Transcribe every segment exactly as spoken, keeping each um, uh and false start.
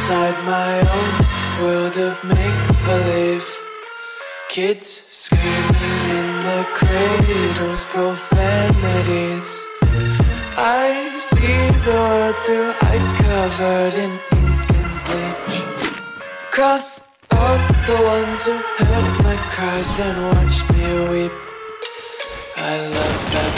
inside my own world of make-believe. Kids screaming in the cradles, profanities. I see the world through ice covered in ink and bleach. Cross out the ones who heard my cries and watched me weep. I love that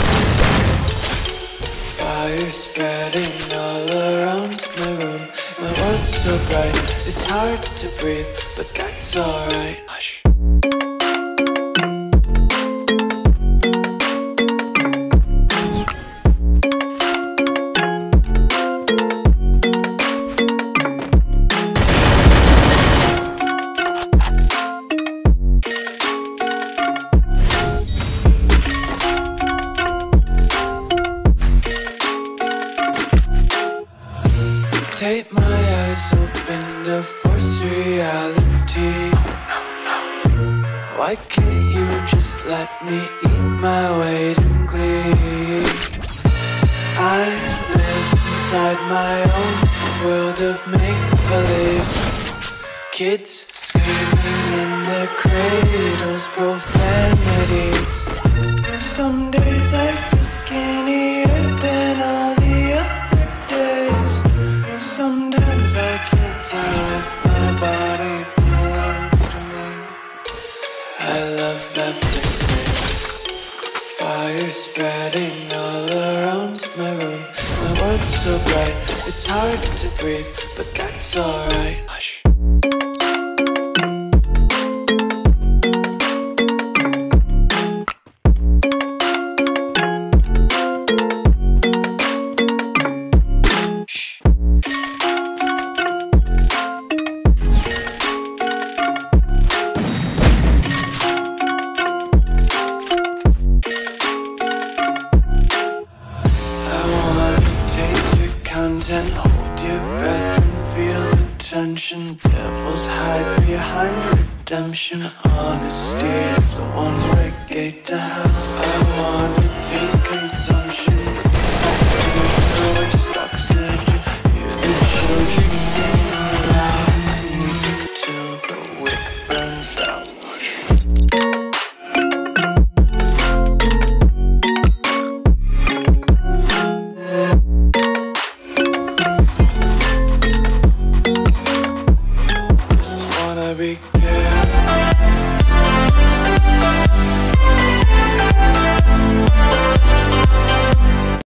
fire spreading all around my room. My world's so bright, it's hard to breathe, but that's alright. Hush. Take my eyes open to force reality. Why can't you just let me eat my weight in glee? I live inside my own world of make-believe. Kids screaming in their cradles, profanities. Some days I feel skinnier than all the other days. Sometimes I can't tell if my body belongs to me. I love everything. Fire spreading all around my room. My world's so bright, it's hard to breathe, but that's alright. Hush. And hold your breath and feel the tension. Devils hide behind redemption. Honesty is the one-way gate to hell. I wanna taste consumption. The way stocks live, hear the children sing aloud. Music till the wick burns out. Be careful.